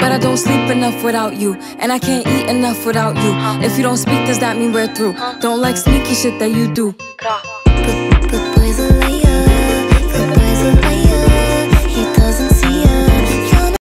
but I don't sleep enough without you, and I can't eat enough without you. If you don't speak, does that mean we're through? Don't like sneaky shit that you do.